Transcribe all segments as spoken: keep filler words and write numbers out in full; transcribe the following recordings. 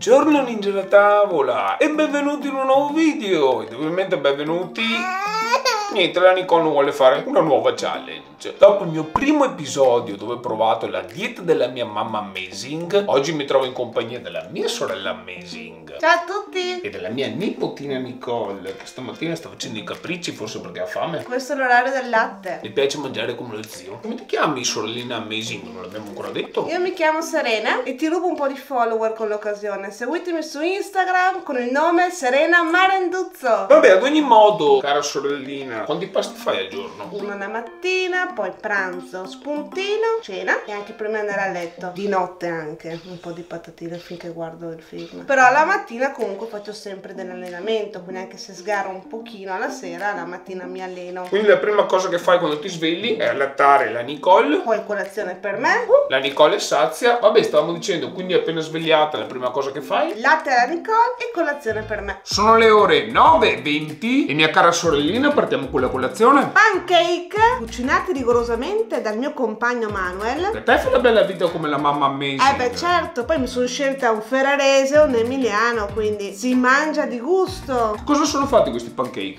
Buongiorno ninja da tavola e benvenuti in un nuovo video. Ed ovviamente benvenuti. Niente, la Nicole vuole fare una nuova challenge. Dopo il mio primo episodio dove ho provato la dieta della mia mamma Amazing, oggi mi trovo in compagnia della mia sorella Amazing. Ciao a tutti! E della mia nipotina Nicole, che stamattina sta facendo i capricci, forse perché ha fame. Questo è l'orario del latte. Mi piace mangiare come lo zio. Come ti chiami, sorellina Amazing? Non l'abbiamo ancora detto. Io mi chiamo Serena e ti rubo un po' di follower con l'occasione. Seguitemi su Instagram con il nome Serena Marenduzzo. Vabbè, ad ogni modo, cara sorellina, quanti pasti fai al giorno? Uno la mattina, poi pranzo, spuntino, cena e anche prima di andare a letto. Di notte anche, un po' di patatine finché guardo il film. Però la mattina comunque faccio sempre dell'allenamento, quindi anche se sgarro un pochino alla sera, la mattina mi alleno. Quindi la prima cosa che fai quando ti svegli è allattare la Nicole. Poi colazione per me. La Nicole è sazia. Vabbè, stavamo dicendo, quindi appena svegliata la prima cosa che fai? Latte alla Nicole e colazione per me. Sono le ore nove e venti e mia cara sorellina, partiamo con la colazione. Pancake cucinati rigorosamente dal mio compagno Manuel. Per te fai la bella vita come la mamma Amazing. Eh beh certo, poi mi sono scelta un ferrarese e un emiliano, quindi si mangia di gusto. Cosa sono fatti questi pancake?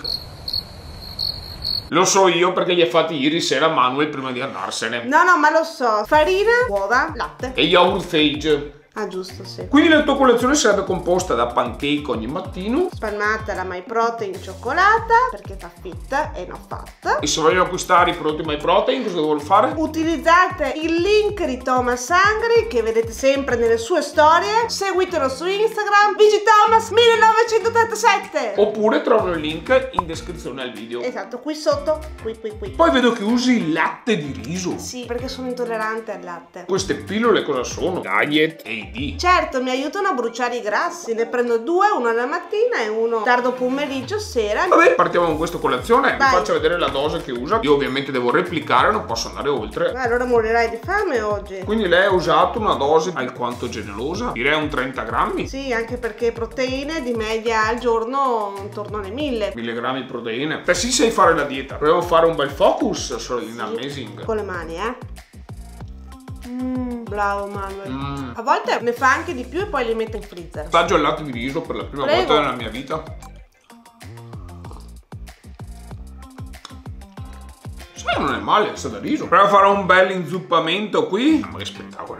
Lo so io perché li ha fatti ieri sera Manuel prima di andarsene. No no, ma lo so, farina, uova, latte E yogurt Fage. Ah giusto, sì. Quindi la tua colazione sarebbe composta da pancake ogni mattino. Spalmata la My Protein cioccolata perché fa fit e non fat. E se vogliono acquistare i prodotti My Protein, cosa devono fare? Utilizzate il link di Thomas Angry che vedete sempre nelle sue storie. Seguitelo su Instagram, Vigithomas millenovecentotrentasette. Oppure trovano il link in descrizione al video. Esatto, qui sotto, qui qui qui. Poi vedo che usi il latte di riso. Sì, perché sono intollerante al latte. Queste pillole cosa sono? Diet A D. Certo, mi aiutano a bruciare i grassi. Ne prendo due, uno alla mattina e uno tardo pomeriggio, sera. Vabbè, partiamo con questa colazione. Vi Vai. faccio vedere la dose che usa. Io ovviamente devo replicare, non posso andare oltre. Allora morirai di fame oggi. Quindi lei ha usato una dose alquanto generosa. Direi un trenta grammi. Sì, anche perché proteine di media al giorno intorno alle mille. mille grammi di proteine. Te sì sai fare la dieta. Proviamo a fare un bel focus, sorellina Sì. Amazing. Con le mani, eh. Mm, bravo Manuel. Mm. A volte ne fa anche di più e poi li mette in freezer. Assaggio il latte di riso per la prima Prego. volta nella mia vita. Sai, non è male, sa da riso. Proviamo a fare un bel inzuppamento qui. Ma che spettacolo.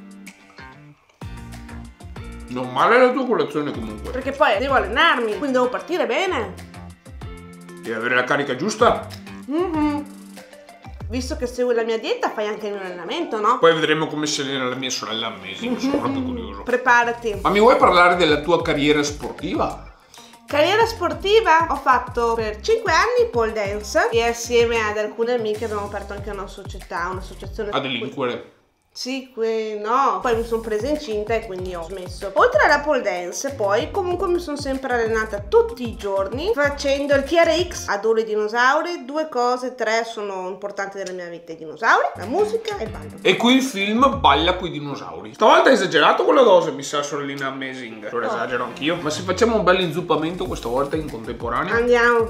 Non male la tua colazione comunque. Perché poi devo allenarmi, quindi devo partire bene. Devi avere la carica giusta. Mm-hmm. Visto che segui la mia dieta, fai anche il mio allenamento, no? Poi vedremo come si allena la mia sorella Amazing. Sono proprio curioso. Preparati. Ma mi vuoi parlare della tua carriera sportiva? Carriera sportiva? Ho fatto per cinque anni pole dance e assieme ad alcune amiche abbiamo aperto anche una società, un'associazione. A delinquere. Sì, que... no, poi mi sono presa incinta e quindi ho smesso. Oltre alla pole dance, poi comunque mi sono sempre allenata tutti i giorni facendo il T R X, adoro i dinosauri, due cose, tre sono importanti nella mia vita: i dinosauri, la musica e il ballo. E qui il film Balla coi dinosauri. Stavolta hai esagerato con la dose, mi sa, sorellina Amazing. Allora Oh. esagero anch'io. Ma se facciamo un bel inzuppamento questa volta in contemporanea? Andiamo.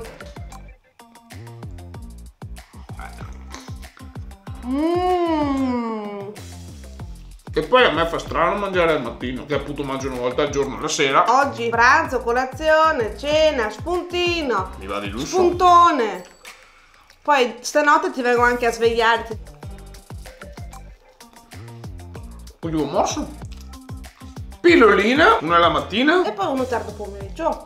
Mmm. E poi a me fa strano mangiare al mattino, che appunto mangio una volta al giorno, la sera. Oggi pranzo, colazione, cena, spuntino, Mi va di lusso. spuntone. Poi stanotte ti vengo anche a svegliare. Ultimo morso. Pillolina, una alla mattina. E poi uno tardo pomeriggio.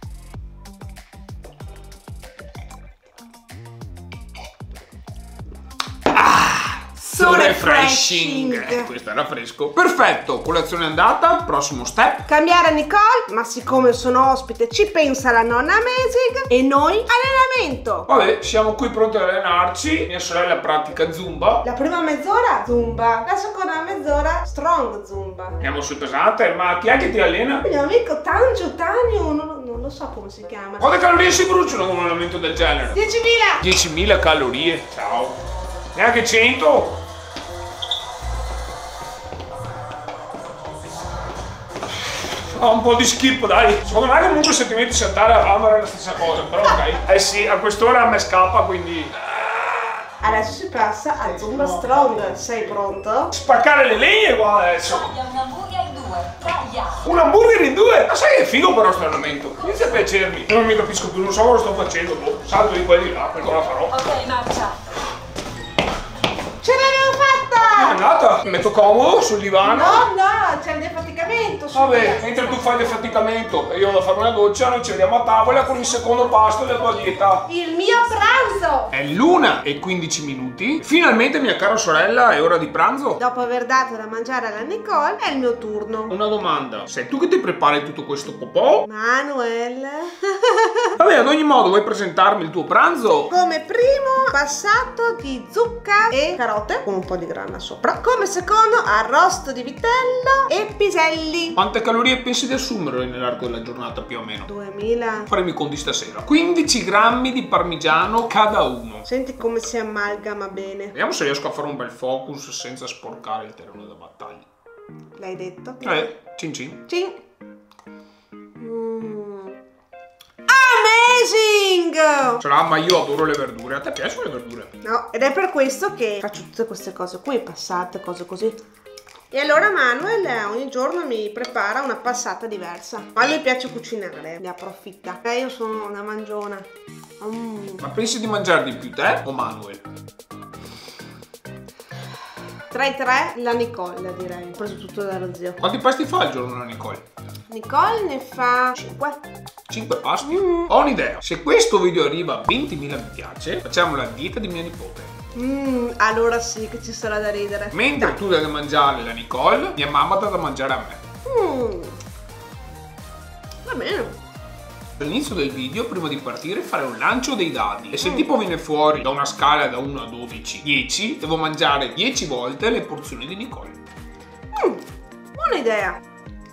So refreshing. Eh, questo era fresco. Perfetto, colazione andata, prossimo step. Cambiare Nicole, ma siccome sono ospite ci pensa la nonna Amazing e noi allenamento. Vabbè, siamo qui pronti ad allenarci. Mia sorella pratica Zumba. La prima mezz'ora Zumba, la seconda mezz'ora Strong Zumba. Andiamo sul pesante, ma chi è che ti allena? Il mio amico Tangio Tanio, non, non lo so come si chiama. Quante calorie si bruciano con un allenamento del genere? diecimila! diecimila calorie, ciao. Neanche cento. Oh, un po' di skip, dai. Secondo me comunque se ti metti a saltare a fare è la stessa cosa, però ok. Eh sì, a quest'ora a me scappa, quindi... Adesso si passa a Zumba Strong. Sei pronto? Spaccare le legne qua adesso. Taglia una buia in due, taglia Un hamburger in due? Ma sai che è figo però sto allenamento? Inizia a piacermi. Io non mi capisco più, non so cosa sto facendo. Boh, salto di qua e di là, perché la farò. Ok, marcia. Ce l'avevo fatta! È andata? Mi metto comodo sul divano. No, no, c'è il defaticamento. Vabbè, mentre tu fai il defaticamento e io vado a fare una doccia, noi ci vediamo a tavola con il secondo pasto della tua dieta. Il mio pranzo! È l'una e quindici minuti. Finalmente, mia cara sorella, è ora di pranzo. Dopo aver dato da mangiare alla Nicole, è il mio turno. Una domanda, sei tu che ti prepari tutto questo popò? Manuel. Vabbè, ad ogni modo, vuoi presentarmi il tuo pranzo? Come primo, passato di zucca e carote con un po' di grana sopra. Come secondo, arrosto di vitello e piselli. Quante calorie pensi di assumere nell'arco della giornata più o meno? duemila. Faremo i conti stasera. quindici grammi di parmigiano cada uno. Senti come si amalgama bene. Vediamo se riesco a fare un bel focus senza sporcare il terreno da battaglia. L'hai detto? Eh, cin cin. Cin. Mm. Amazing! Sarà, ma io adoro le verdure. A te piacciono le verdure? No, ed è per questo che faccio tutte queste cose qui, passate, cose così. E allora Manuel ogni giorno mi prepara una passata diversa. Ma a lui piace cucinare, ne approfitta. E io sono una mangiona. Mm. Ma pensi di mangiare di più te o Manuel? Tra i tre la Nicole, direi. Ho preso tutto dallo zio. Quanti pasti fa al giorno la Nicole? Nicole ne fa cinque. cinque pasti? Mm. Ho un'idea. Se questo video arriva a ventimila mi piace, facciamo la dieta di mia nipote. Mmm, allora sì che ci sarà da ridere. Mentre Dai. tu dai da mangiare la Nicole, mia mamma dà da mangiare a me. Mm. Va bene. All'inizio del video, prima di partire, fare un lancio dei dadi. E se tipo viene fuori da una scala da uno a dodici, dieci, devo mangiare dieci volte le porzioni di Nicole. Mm, buona idea.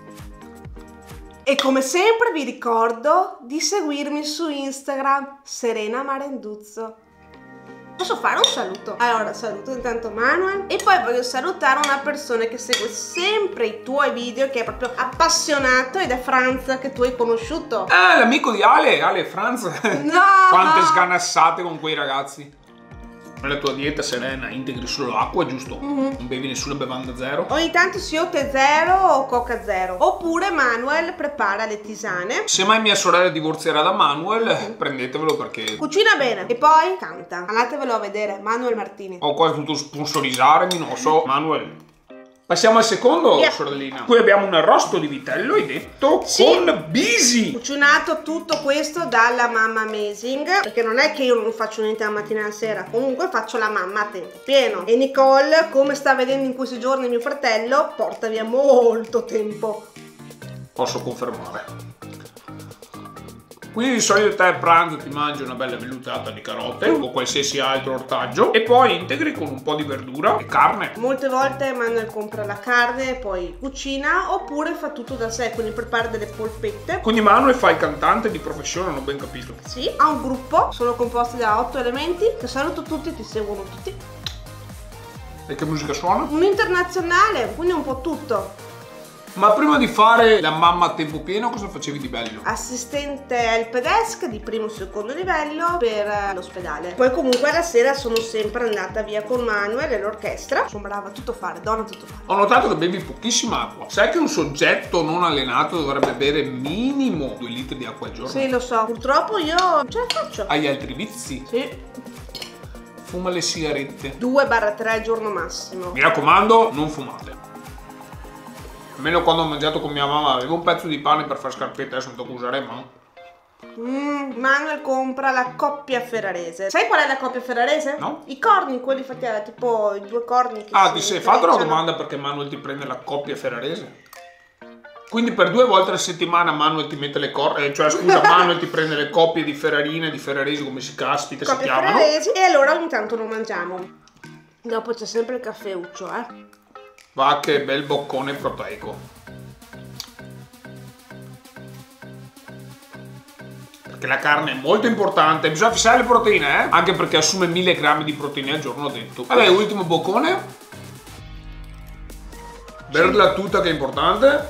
E come sempre vi ricordo di seguirmi su Instagram, Serena Marenduzzo. Posso fare un saluto? Allora, saluto intanto Manuel e poi voglio salutare una persona che segue sempre i tuoi video, che è proprio appassionato, ed è Franz, che tu hai conosciuto. Ah, l'amico di Ale, Ale e Franz. No! Quante sganassate con quei ragazzi. Nella tua dieta serena integri solo acqua, giusto? Mm-hmm. Non bevi nessuna bevanda zero? Ogni tanto sì, o tè zero o coca zero. Oppure Manuel prepara le tisane. Se mai mia sorella divorzierà da Manuel, mm-hmm. prendetevelo perché... Cucina bene. E poi canta. Andatevelo a vedere, Manuel Martini. Ho quasi dovuto sponsorizzarmi, non lo so. Manuel... Passiamo al secondo, yeah. Sorellina. Qui abbiamo un arrosto di vitello, hai detto, sì. Con bisi. Cucinato tutto questo dalla mamma Amazing, perché non è che io non faccio niente la mattina e la sera, comunque faccio la mamma a tempo pieno. E Nicole, come sta vedendo in questi giorni mio fratello, porta via molto tempo. Posso confermare. Quindi di solito te a pranzo ti mangi una bella vellutata di carote mm. o qualsiasi altro ortaggio e poi integri con un po' di verdura e carne. Molte volte Manuel compra la carne e poi cucina, oppure fa tutto da sé, quindi prepara delle polpette. Quindi Manuel fa il cantante di professione, non ho ben capito. Sì, ha un gruppo, sono composti da otto elementi, che saluto tutti, ti seguono tutti. E che musica suona? Un internazionale, quindi un po' tutto. Ma prima di fare la mamma a tempo pieno, cosa facevi di bello? Assistente help desk di primo e secondo livello per l'ospedale. Poi comunque la sera sono sempre andata via con Manuel e l'orchestra. Sono brava a tutto fare, donna a tutto fare. Ho notato che bevi pochissima acqua. Sai che un soggetto non allenato dovrebbe bere minimo due litri di acqua al giorno? Sì, lo so. Purtroppo io non ce la faccio. Hai altri vizi? Sì. Fuma le sigarette. due tre al giorno massimo. Mi raccomando, non fumate. Almeno quando ho mangiato con mia mamma avevo un pezzo di pane per fare scarpette, adesso non tocca usare mano. Mm, Manuel compra la coppia ferrarese. Sai qual è la coppia ferrarese? No. I corni, quelli fatti a, tipo i due corni che Ah, si ti sei fatto una intrecciano. domanda perché Manuel ti prende la coppia ferrarese? Quindi per due volte alla settimana Manuel ti mette le corna, cioè scusa, Manuel ti prende le coppie di ferrarine, di ferraresi, come si caspita si Coppia chiamano. ferraresi, e allora ogni tanto lo mangiamo. Dopo c'è sempre il caffeuccio, eh. Va che bel boccone proteico. Perché la carne è molto importante, bisogna fissare le proteine, eh? Anche perché assume mille grammi di proteine al giorno, ho detto. Vabbè, ultimo boccone. Berla tutta che è importante.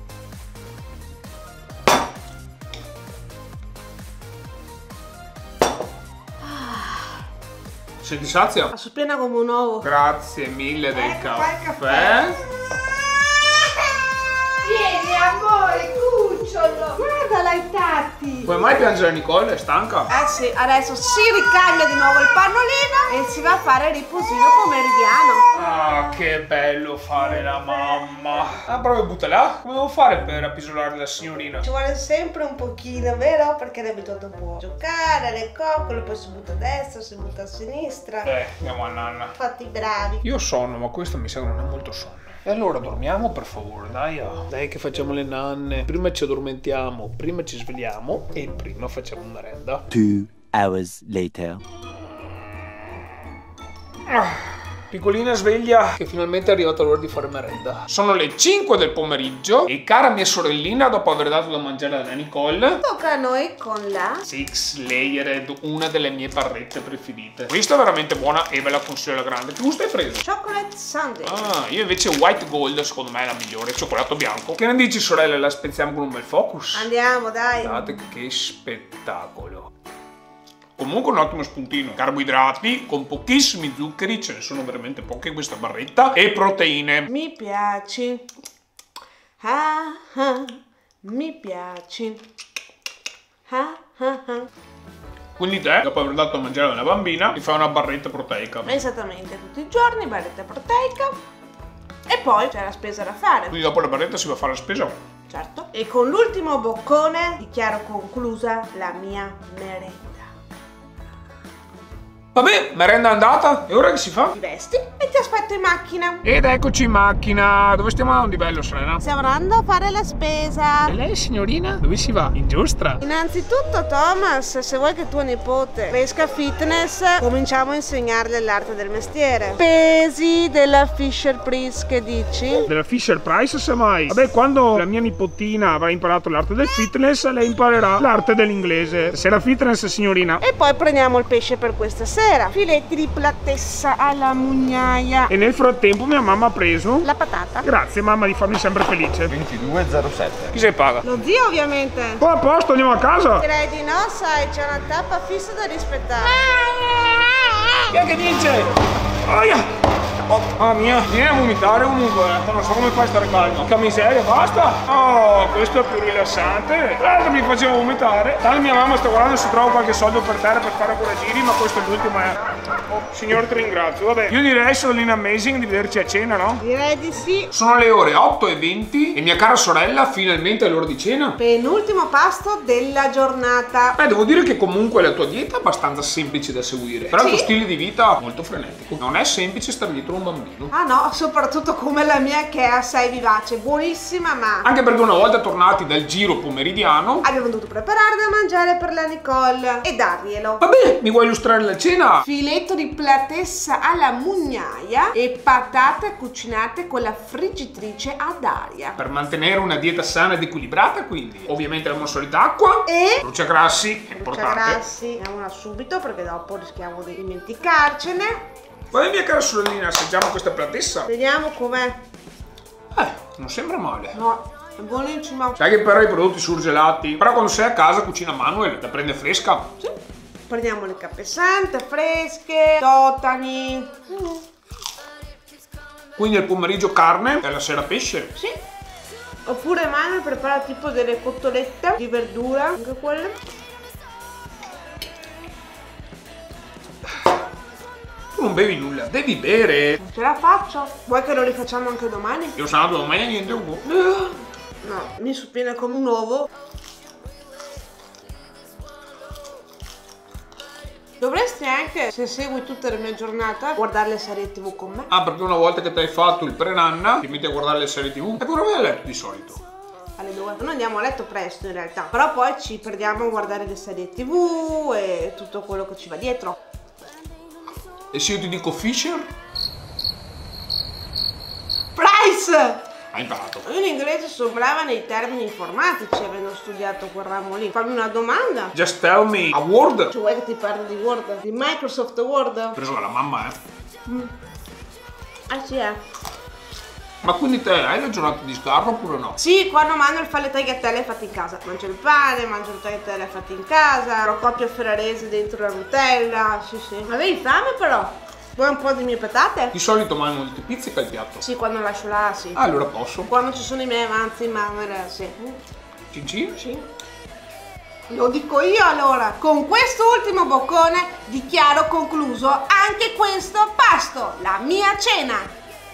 Senti sazia? La so piena come un uovo. Grazie mille del Ecco qua il caffè. Tieni, amore, cucciolo. Guardala i tatti. Come mai piange Nicole? È stanca? Eh sì, adesso si ricambia di nuovo il pannolino e si va a fare il riposino pomeridiano. Ah, che bello fare la mamma. Ah, proprio butta là. Come devo fare per appisolare la signorina? Ci vuole sempre un pochino, vero? Perché è abituato un po' a giocare, alle coccole, poi si butta a destra, si butta a sinistra. Eh, andiamo a nanna. Fatti bravi. Io ho sonno, ma questo mi sa che non è molto sonno. E allora dormiamo per favore, dai. Oh. Dai che facciamo le nanne. Prima ci addormentiamo, prima ci svegliamo e prima facciamo merenda. Two hours later. Ah. Piccolina sveglia che finalmente è arrivata l'ora di fare merenda. Sono le cinque del pomeriggio e cara mia sorellina, dopo aver dato da mangiare alla Nicole, tocca a noi con la Six Layered, una delle mie barrette preferite. Questa è veramente buona e ve la consiglio alla grande. Che gusto hai preso? Chocolate Sundae. Ah, io invece White Gold, secondo me è la migliore, cioccolato bianco. Che ne dici sorella, la spezziamo con un bel focus? Andiamo, dai. Guardate che spettacolo. Comunque un ottimo spuntino. Carboidrati con pochissimi zuccheri, ce ne sono veramente pochi in questa barretta, e proteine. Mi piaci. Ah, ah. Mi piaci. Ah, ah, ah. Quindi te, dopo aver dato a mangiare alla bambina, ti fai una barretta proteica. Esattamente, tutti i giorni, barretta proteica. E poi c'è la spesa da fare. Quindi dopo la barretta si va a fare la spesa. Certo. E con l'ultimo boccone dichiaro conclusa la mia merenda. Vabbè, merenda andata. E ora che si fa? Ti vesti e ti aspetto in macchina. Ed eccoci in macchina. Dove stiamo andando di bello, Serena? Stiamo andando a fare la spesa. E lei, signorina? Dove si va? In giostra? Innanzitutto, Thomas, se vuoi che tuo nipote cresca fitness, cominciamo a insegnargli l'arte del mestiere. Pesi della Fisher Price, che dici? Della Fisher Price, semmai. Vabbè, quando la mia nipotina avrà imparato l'arte del fitness, lei imparerà l'arte dell'inglese. Se la fitness, signorina. E poi prendiamo il pesce per questa sera. Filetti di platessa alla mugnaia. E nel frattempo mia mamma ha preso la patata. Grazie mamma, di farmi sempre felice. ventidue zero sette. Chi se paga? Lo zio, ovviamente. Poi a posto, andiamo a casa. Direi di no, sai, c'è una tappa fissa da rispettare. Chi è che vince? Aia! Oh, ah mia, vieni a vomitare comunque, non so come fai a stare calmo. Che miseria, basta! Oh, questo è più rilassante. Guarda, mi faceva vomitare. Tanto mia mamma sta guardando se trova qualche soldo per terra per fare quella giri, ma questo è l'ultimo. Eh. Oh, signore, ti ringrazio. Vabbè, io direi, Sorellina Amazing, di vederci a cena, no? Direi di sì. Sono le ore otto e venti e mia cara sorella, finalmente è l'ora di cena. Penultimo pasto della giornata. Beh, devo dire che comunque la tua dieta è abbastanza semplice da seguire. Però sì? il tuo stile di vita molto frenetico. Non è semplice stare dietro un bambino. Ah no, soprattutto come la mia che è assai vivace, buonissima, ma anche perché una volta tornati dal giro pomeridiano abbiamo dovuto preparare da mangiare per la Nicole e darglielo. Vabbè, mi vuoi illustrare la cena? Filetto di platessa alla mugnaia e patate cucinate con la friggitrice ad aria. Per mantenere una dieta sana ed equilibrata, quindi ovviamente la solita acqua e bruciagrassi, è importante. Bruciagrassi, andiamola subito perché dopo rischiamo di dimenticarcene. Vai mia cara sorellina, assaggiamo questa platessa. Vediamo com'è. Eh, non sembra male. No, è buonissima. Sai che però i prodotti surgelati, però quando sei a casa cucina Manuel, la prende fresca. Sì. Prendiamo le cappesante fresche, totani. Mm. Quindi al pomeriggio carne e alla sera pesce? Sì. Oppure Manuel prepara tipo delle cotolette di verdura, anche quelle. Tu non bevi nulla, devi bere. Non ce la faccio. Vuoi che lo rifacciamo anche domani? Io sabato domani niente un po'. No, mi suppina come un uovo. Dovresti anche, se segui tutta la mia giornata, guardare le serie tv con me. Ah, perché una volta che ti hai fatto il pre-nanna, ti metti a guardare le serie tv. E come vai a letto di solito? Alle due. Noi andiamo a letto presto in realtà. Però poi ci perdiamo a guardare le serie tv e tutto quello che ci va dietro. E se io ti dico Fisher? Price! Hai imparato. Io in inglese sono brava nei termini informatici, avendo studiato quel ramo lì. Fammi una domanda. Just tell me a word. Cioè, vuoi che ti parli di Word? Di Microsoft Word? Ho preso dalla mamma, eh. Mm. Ah sì, eh. Ma quindi te hai la giornata di sgarro oppure no? Sì, quando Manuel fa le tagliatelle fatte in casa. Mangio il pane, mangio le tagliatelle fatte in casa, Procopio ferrarese dentro la Nutella, sì sì. Avevi fame però? Vuoi un po' di mie patate? Di solito mangio di pizzica il piatto. Sì, quando lascio là, sì. Ah, allora posso. Quando ci sono i miei avanzi in mamma, sì. Cincin? Sì. Lo dico io allora. Con questo ultimo boccone dichiaro concluso anche questo pasto, la mia cena.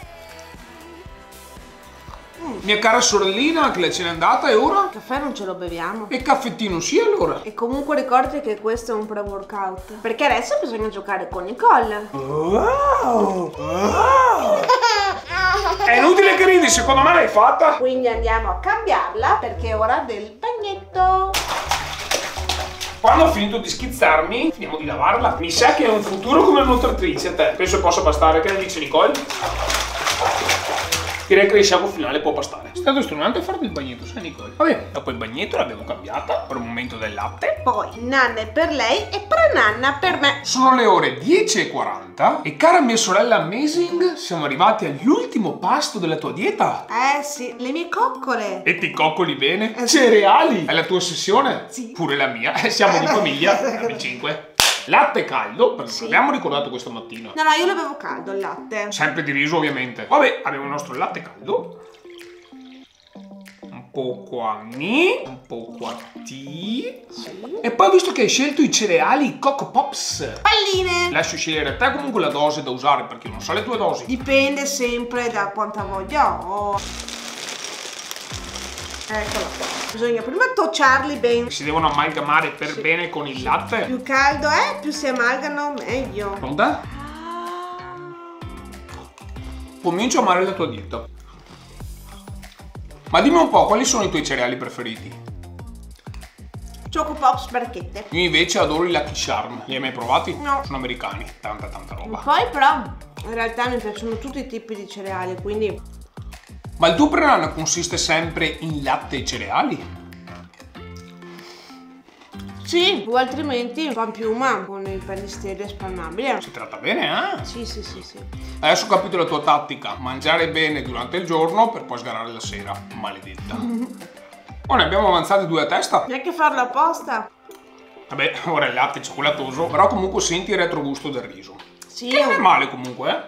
Mia cara sorellina, che la cena è andata e ora? Il caffè non ce lo beviamo. E caffettino sì allora? E comunque ricordi che questo è un pre-workout. Perché adesso bisogna giocare con Nicole. Wow! Wow! È inutile che ridi, secondo me l'hai fatta. Quindi andiamo a cambiarla perché è ora del bagnetto. Quando ho finito di schizzarmi, finiamo di lavarla. Mi sa che è un futuro come nuotatrice a te. Penso possa bastare, che ne dice Nicole? Direi che il sciacquo finale può bastare. È stato stonante fare il bagnetto, sai Nicole? Vabbè, dopo il bagnetto l'abbiamo cambiata per un momento del latte. Poi nanna per lei e prananna per me. Sono le ore dieci e quaranta e cara mia sorella Amazing, siamo arrivati all'ultimo pasto della tua dieta. Eh sì, le mie coccole. E ti coccoli bene? Eh sì. Cereali? È la tua ossessione? Sì. Pure la mia. Siamo di famiglia. Siamo cinque. Latte caldo, perché Sì. non l'abbiamo ricordato questa mattina. No, no, io lo bevo caldo il latte. Sempre di riso ovviamente. Vabbè, abbiamo il nostro latte caldo. Un po' qua ni, un po' qua ti. Sì. E poi visto che hai scelto i cereali Coco Pops, Palline. lascio scegliere a te comunque la dose da usare, perché io non so le tue dosi. Dipende sempre da quanta voglia ho. Eccola qua. Bisogna prima tocciarli bene. Si devono amalgamare per Sì. bene con il latte. Più caldo è, più si amalgano meglio. Pronta? Comincio a amare la tua dieta. Ma dimmi un po', quali sono i tuoi cereali preferiti? Choco Pops barchette. Io invece adoro i Lucky Charm. Li hai mai provati? No. Sono americani. Tanta tanta roba. Poi però, in realtà mi piacciono tutti i tipi di cereali, quindi... Ma il tuo pranzo consiste sempre in latte e cereali? Sì, o altrimenti pan piuma con il pannisterio spalmabile. Si tratta bene, eh? Sì, sì, sì, sì. Adesso ho capito la tua tattica. Mangiare bene durante il giorno per poi sgarrare la sera. Maledetta. Oh, ne abbiamo avanzate due a testa. Neanche farlo apposta. Vabbè, ora il latte è cioccolatoso, però comunque senti il retrogusto del riso. Sì, Che non è male comunque, eh?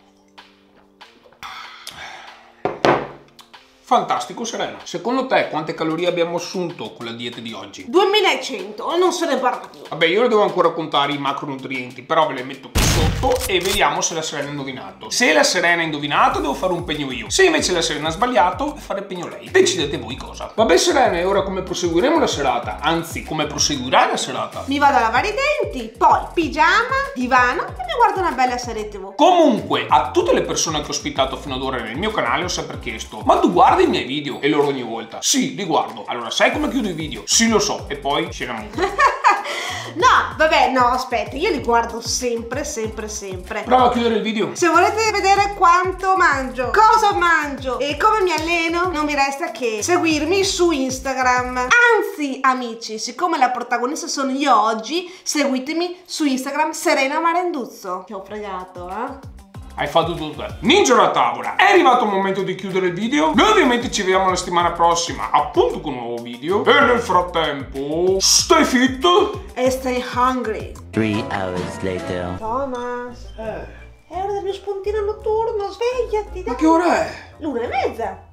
Fantastico, Serena. Secondo te quante calorie abbiamo assunto con la dieta di oggi? duemilacento, non se ne parla più. Vabbè, io le devo ancora contare i macronutrienti, però ve le metto qui sotto e vediamo se la Serena ha indovinato. Se la Serena ha indovinato, devo fare un pegno io. Se invece la Serena ha sbagliato, devo fare il pegno lei. Decidete voi cosa. Vabbè, Serena, e ora come proseguiremo la serata? Anzi, come proseguirà la serata? Mi vado a lavare i denti, poi pigiama, divano e mi guardo una bella serie tv. Comunque, a tutte le persone che ho ospitato fino ad ora nel mio canale ho sempre chiesto: ma tu guardi i miei video? E loro ogni volta: sì, li guardo. Allora, sai come chiudo i video? Sì, lo so. E poi scena musica. No, vabbè, no, aspetta, io li guardo sempre, sempre, sempre. Prova a chiudere il video. Se volete vedere quanto mangio, cosa mangio e come mi alleno, non mi resta che seguirmi su Instagram. Anzi, amici, siccome la protagonista sono io oggi, seguitemi su Instagram Serena Marenduzzo. Ti ho fregato, eh? Hai fatto tutto te. Ninja alla tavola. È arrivato il momento di chiudere il video. Noi ovviamente ci vediamo la settimana prossima, appunto con un nuovo video. E nel frattempo, stay fit E stay hungry. Three hours later. Thomas, Eh. è ora del mio spuntino notturno, svegliati, Ma dai. che ora è? L'una e mezza.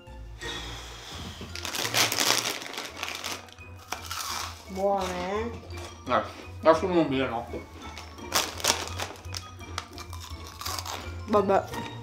Buone, eh? Eh, adesso non mi notte. Vabbè.